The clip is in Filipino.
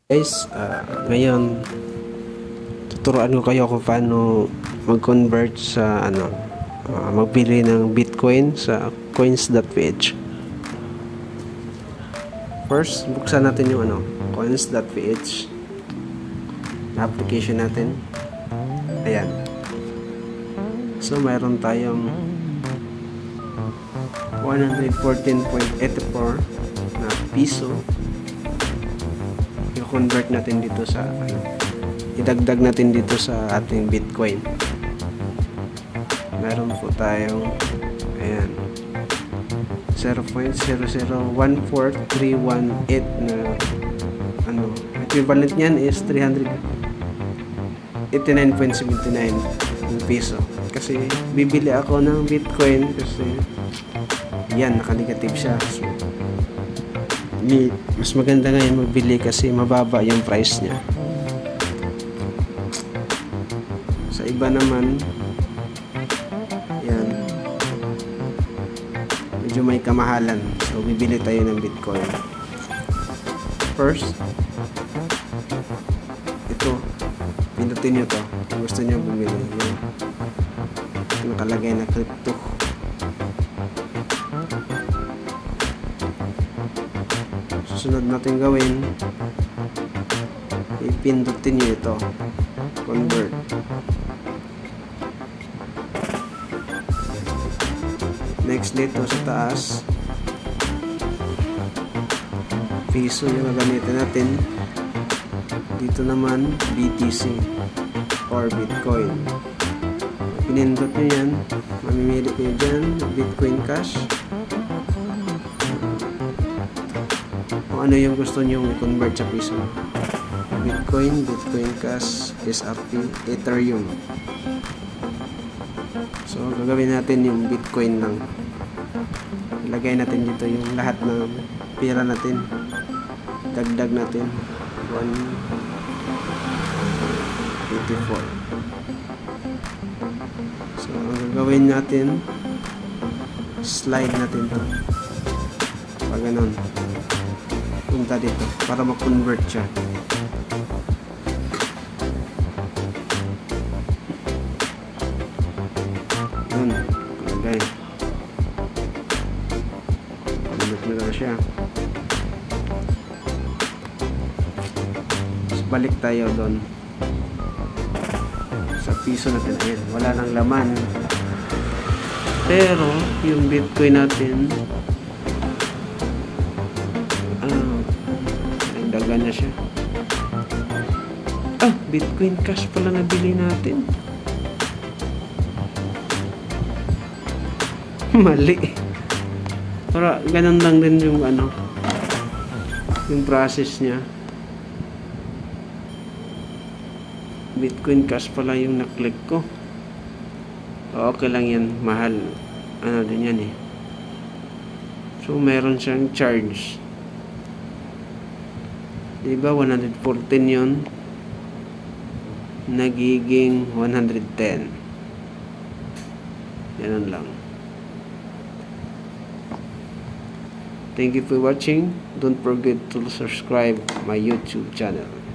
Guys, ngayon tuturuan ko kayo kung paano mag-convert sa magbili ng Bitcoin sa coins.ph. First, buksan natin yung coins.ph na application natin. Ayan. So, mayroon tayong 114.84 na piso. I-convert natin dito sa idagdag natin dito sa ating Bitcoin. Meron po tayong ayan 0.0014318 na equivalent niyan is 389.79 piso. Kasi bibili ako ng Bitcoin kasi yan, naka-negative siya. So, mas maganda ngayon magbili kasi mababa yung price niya. Sa iba naman, yan, medyo may kamahalan. So, bibili tayo ng Bitcoin. First, ito, pindutin nyo to. Kung gusto nyo bumili. Nakalagay na crypto. Susunod natin gawin, ipindutin nyo ito, convert. Next dito sa taas, piso yung gagamitin natin. Dito naman BTC or Bitcoin. Pinindot nyo yan, mamimili nyo dyan Bitcoin Cash. Kung ano yung gusto nyo i-convert sa piso. Bitcoin, Bitcoin Cash, SRP, Ethereum. So, gagawin natin yung Bitcoin lang. Ilagay natin dito yung lahat ng pera natin. Dagdag natin 184. So, ang gagawin natin, slide natin to. Pag ganun, punta dito para ma-convert siya. Yun, lagay. Convert na siya. So, balik tayo doon sa piso natin. Ayan, wala nang laman. Pero, yung Bitcoin natin, nagdagan na siya. Bitcoin Cash pala nabili natin. Mali. Pero, ganun lang din yung yung process niya. Bitcoin Cash pala yung naklik ko. Okay lang yan, mahal. Din yan eh. So, meron siyang charge. Diba, 114 yun. Nagiging 110. Ganun lang. Thank you for watching. Don't forget to subscribe my YouTube channel.